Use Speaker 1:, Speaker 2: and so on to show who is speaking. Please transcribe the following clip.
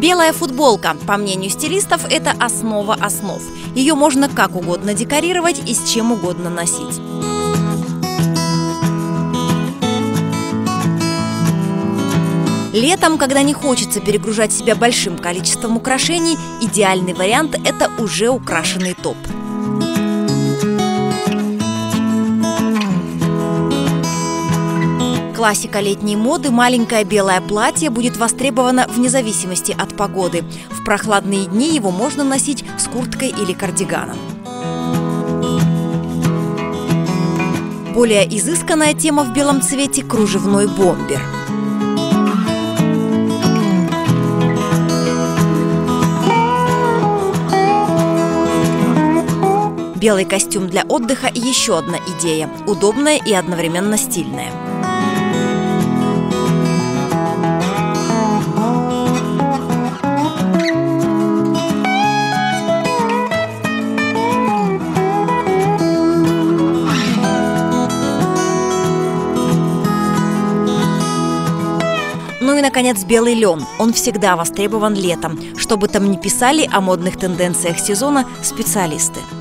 Speaker 1: Белая футболка, по мнению стилистов, это основа основ. Ее можно как угодно декорировать и с чем угодно носить. Летом, когда не хочется перегружать себя большим количеством украшений, идеальный вариант – это уже украшенный топ. Классика летней моды, маленькое белое платье будет востребовано вне зависимости от погоды. В прохладные дни его можно носить с курткой или кардиганом. Более изысканная тема в белом цвете – кружевной бомбер. Белый костюм для отдыха – еще одна идея, удобная и одновременно стильная. Ну и, наконец, белый лен. Он всегда востребован летом. Что бы там ни писали о модных тенденциях сезона специалисты.